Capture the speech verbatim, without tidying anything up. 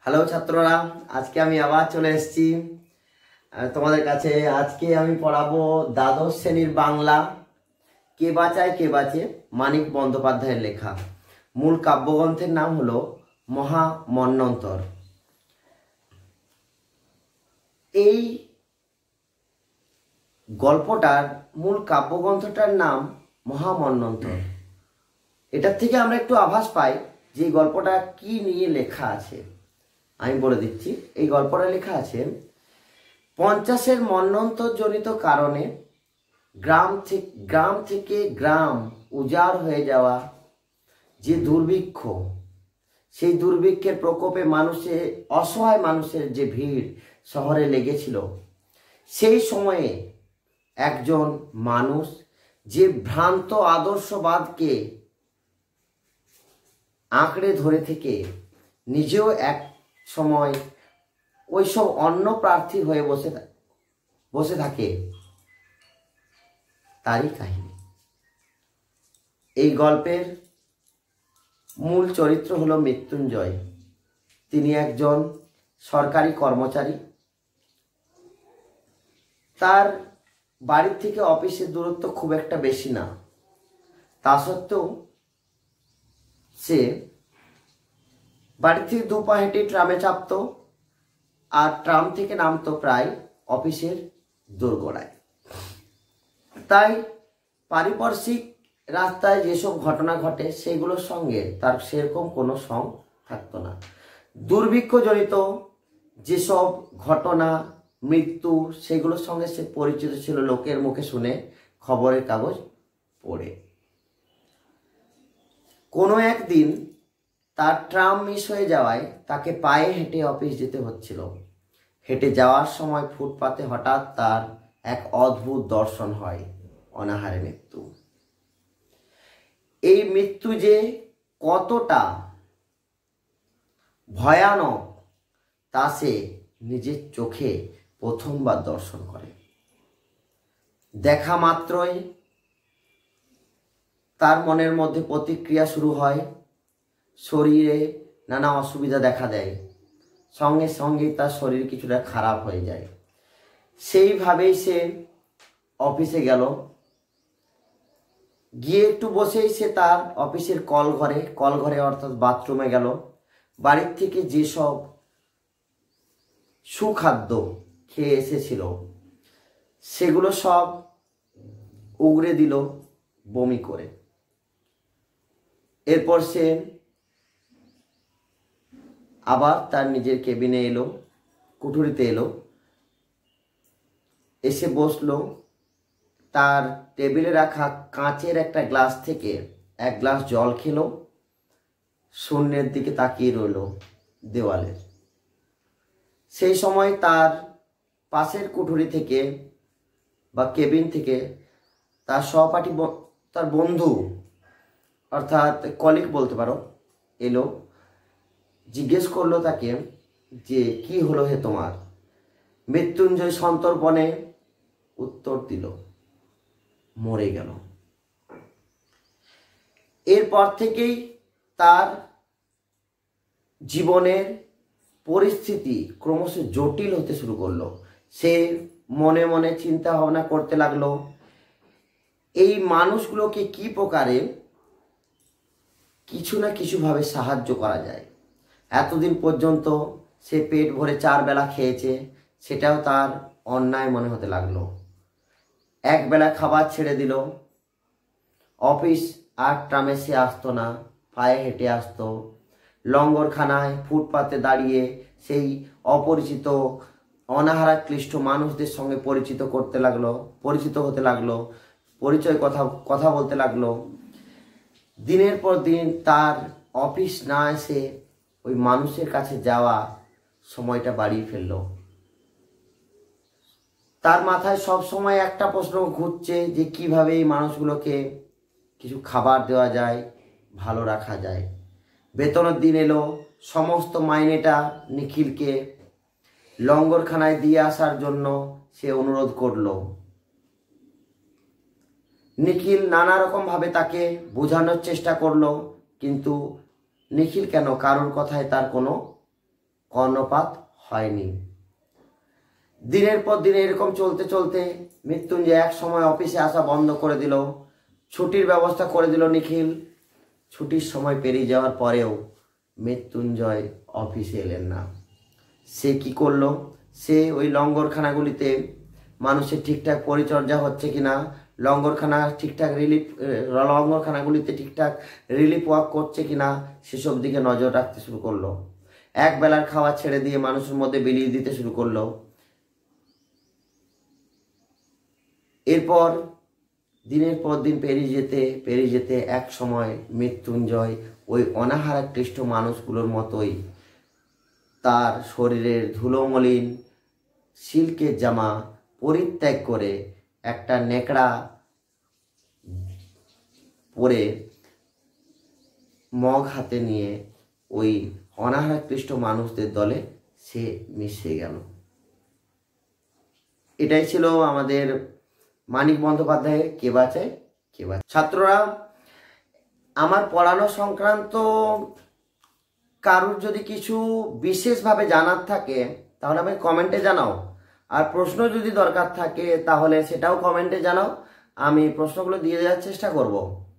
Hello ছাত্ররা, আজকে আমি আবার চলে এসেছি তোমাদের কাছে। আজকে আমি পড়াবো দ্বাদশ শ্রেণীর বাংলা কে বাঁচায় কে বাঁচে, মানিক বন্দ্যোপাধ্যায়ের লেখা। মূল কাব্যগ্রন্থের নাম হলো মহামন্বন্তর। এই গল্পটার মূল কাব্যগ্রন্থটার নাম মহামন্বন্তর। এটার থেকে আমরা একটু আভাস পাই যে গল্পটা কি নিয়ে লেখা আছে। আমি বলে দিচ্ছি, এই গল্পটা লেখা আছে পঞ্চাশের মন্বন্তর জনিত কারণে গ্রাম থেকে গ্রাম থেকে গ্রাম উজাড় হয়ে যাওয়া যে দুর্ভিক্ষ, সেই দুর্ভিক্ষের প্রকোপে মানুষের অসহায় মানুষের যে ভিড় শহরে লেগেছিল, সেই সময়ে একজন মানুষ যে ভ্রান্ত আদর্শবাদকে আঁকড়ে ধরে থেকে নিজেও এক সময় ওইসব অন্য প্রার্থী হয়ে বসে বসে থাকে, তারই কাহিনী। এই গল্পের মূল চরিত্র হলো মৃত্যুঞ্জয়। তিনি একজন সরকারি কর্মচারী। তার বাড়ির থেকে অফিসের দূরত্ব খুব একটা বেশি না, তা সত্ত্বেও সে বাড়ি থেকে দু পা হেঁটে ট্রামে চাপতো, আর ট্রাম থেকে নামতো প্রায় অফিসের দোরগোড়ায়। তাই পারিপার্শ্বিক রাস্তায় যেসব ঘটনা ঘটে সেগুলোর সঙ্গে তার সেরকম কোনো সং থাকতো না। দুর্ভিক্ষজনিত যেসব ঘটনা, মৃত্যু, সেগুলোর সঙ্গে সে পরিচিত ছিল লোকের মুখে শুনে, খবরের কাগজ পড়ে। কোনো একদিন তার ট্রাম মিস হয়ে যাওয়ায় তাকে পায়ে হেঁটে অফিস যেতে হচ্ছিল। হেঁটে যাওয়ার সময় ফুটপাতে হঠাৎ তার এক অদ্ভুত দর্শন হয়, অনাহারে মৃত্যু। এই মৃত্যু যে কতটা ভয়ানক তা সে নিজের চোখে প্রথমবার দর্শন করে। দেখা মাত্রই তার মনের মধ্যে প্রতিক্রিয়া শুরু হয়, শরীরে নানা অসুবিধা দেখা দেয়, সঙ্গে সঙ্গে তার শরীর কিছুটা খারাপ হয়ে যায়। সেইভাবেই সে অফিসে গেল। গিয়ে একটু বসেই সে তার অফিসের কল ঘরে কল ঘরে অর্থাৎ বাথরুমে গেল। বাড়ির থেকে যেসব সুখাদ্য খেয়ে এসেছিল সেগুলো সব উগরে দিল বমি করে। এরপর সে আবার তার নিজের কেবিনে এলো, কুঠুরিতে এলো, এসে বসলো। তার টেবিলে রাখা কাঁচের একটা গ্লাস থেকে এক গ্লাস জল খেলো, শূন্যের দিকে তাকিয়ে রইল দেওয়ালের। সেই সময় তার পাশের কুঠুরি থেকে বা কেবিন থেকে তার সহপাঠী, তার বন্ধু অর্থাৎ কলিগ বলতে পারো, এলো। জিজ্ঞেস করলো তাকে যে কি হলো হে তোমার? মৃত্যুঞ্জয় সন্তর্পণে উত্তর দিল, মরে গেল। এরপর থেকেই তার জীবনের পরিস্থিতি ক্রমশ জটিল হতে শুরু করলো। সে মনে মনে চিন্তা ভাবনা করতে লাগলো, এই মানুষগুলোকে কি প্রকারে কিছু না কিছুভাবে সাহায্য করা যায়। এতদিন পর্যন্ত সে পেট ভরে চার বেলা খেয়েছে, সেটাও তার অন্যায় মনে হতে লাগলো। এক বেলা খাবার ছেড়ে দিল। অফিস আর ট্রামে সে আসতো না, পায়ে হেঁটে আসতো। লঙ্গরখানায় ফুটপাতে দাঁড়িয়ে সেই অপরিচিত অনাহারা ক্লিষ্ট মানুষদের সঙ্গে পরিচিত করতে লাগলো পরিচিত হতে লাগলো পরিচয় কথা কথা বলতে লাগলো। দিনের পর দিন তার অফিস না এসে ওই মানুষের কাছে যাওয়া সময়টা বাড়িয়ে ফেললো। তার মাথায় সব সময় একটা প্রশ্ন ঘুরছে যে কিভাবে এই মানুষগুলোকে কিছু খাবার দেওয়া যায়, ভালো রাখা যায়। বেতনের দিন এলো, সমস্ত মাইনেটা নিখিলকে লঙ্গরখানায় দিয়ে আসার জন্য সে অনুরোধ করলো। নিখিল নানা রকম ভাবে তাকে বোঝানোর চেষ্টা করলো, কিন্তু নিখিল কেন কারোর কথায় তার কোনো কর্ণপাত হয়নি। দিনের পর দিন এরকম চলতে চলতে মৃত্যুঞ্জয় এক সময় অফিসে আসা বন্ধ করে দিল, ছুটির ব্যবস্থা করে দিল নিখিল। ছুটির সময় পেরিয়ে যাওয়ার পরেও মৃত্যুঞ্জয় অফিসে এলেন না। সে কি করলো? সে ওই লঙ্গরখানাগুলিতে মানুষের ঠিকঠাক পরিচর্যা হচ্ছে কিনা, লঙ্গরখানা ঠিকঠাক রিলিফ লঙ্গরখানাগুলিতে ঠিকঠাক রিলিফ ওয়ার্ক করছে কিনা সেসব দিকে নজর রাখতে শুরু করলো। এক বেলার খাওয়া ছেড়ে দিয়ে মানুষের মধ্যে বিলিয়ে দিতে শুরু করলো। এরপর দিনের পর দিন পেরিয়ে যেতে পেরিয়ে যেতে এক সময় মৃত্যুঞ্জয় ওই অনাহারা ক্লিষ্ট মানুষগুলোর মতোই তার শরীরের ধুলোমলিন সিল্কের জামা পরিত্যাগ করে একটা নেকড়া পরে মগ হাতে নিয়ে ওই অনাহারা ক্লিষ্ট মানুষদের দলে সে মিশে গেল। এটাই ছিল আমাদের মানিক বন্দ্যোপাধ্যায়ের কে বাঁচায় কে বাঁচায়। ছাত্ররা, আমার পড়ানো সংক্রান্ত কারুর যদি কিছু বিশেষভাবে জানার থাকে তাহলে আমাকে কমেন্টে জানাও, আর প্রশ্ন যদি দরকার থাকে তাহলে সেটাও কমেন্টে জানাও, আমি প্রশ্নগুলো দিয়ে দেওয়ার চেষ্টা করব।